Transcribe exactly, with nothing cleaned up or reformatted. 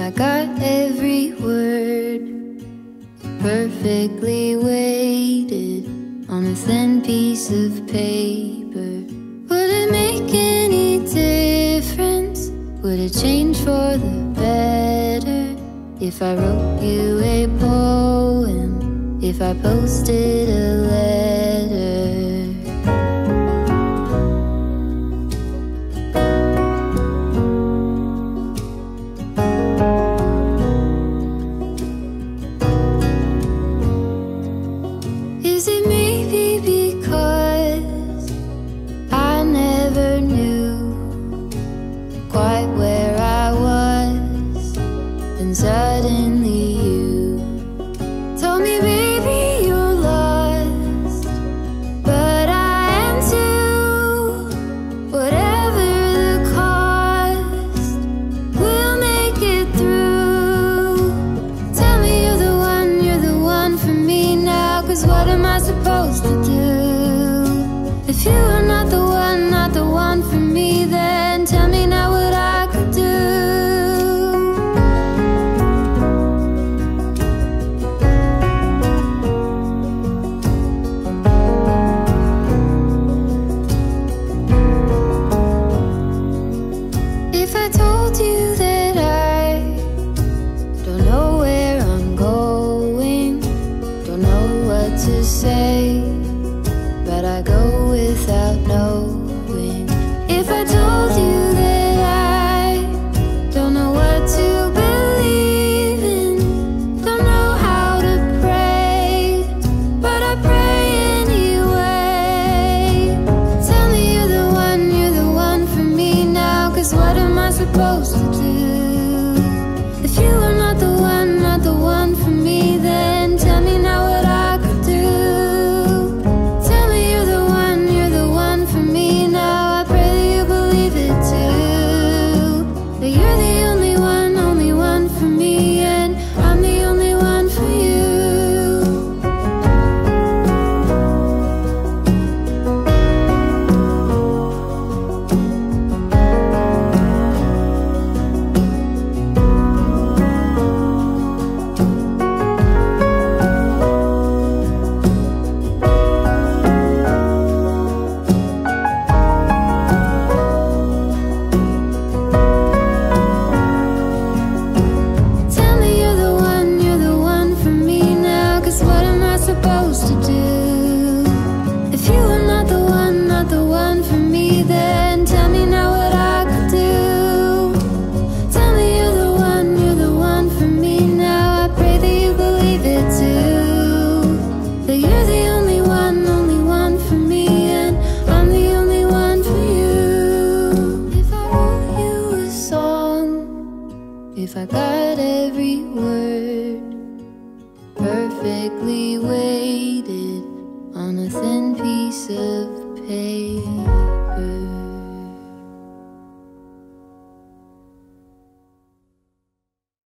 I got every word perfectly weighted on a thin piece of paper. Would it make any difference? Would it change for the better if I wrote you a poem, if I posted a letter? Is it maybe because I never knew quite where I was, then suddenly you told me, baby, you're lost, but I am too. Whatever the cost, we'll make it through. Tell me you're the one, you're the one for me now, 'cause what am I supposed to do? If you are not the one, not the one for me, then tell me now what I could do. If I told you that I don't know where I'm going, don't know what to say, but I go without knowing. If I told you that I don't know what to believe in, don't know how to pray, but I pray anyway. Tell me you're the one, you're the one for me now, 'cause what am I supposed to do? If you are not the one, not the one for me, then tell me now what I could do. Tell me you're the one, you're the one for me now. I pray that you believe it too, that you're the only one, only one for me, and I'm the only one for you. Tell me you're the one, you're the one for me now, 'cause what am I supposed to do? If you are not the one, not the one for me, then tell me now what I could do. Tell me you're the one, you're the one for me now. I pray that you believe it too, that you're the only one, only one for me, and I'm the only one for you. If I wrote you a song, if I got every word perfectly weighted on a thin piece of paper.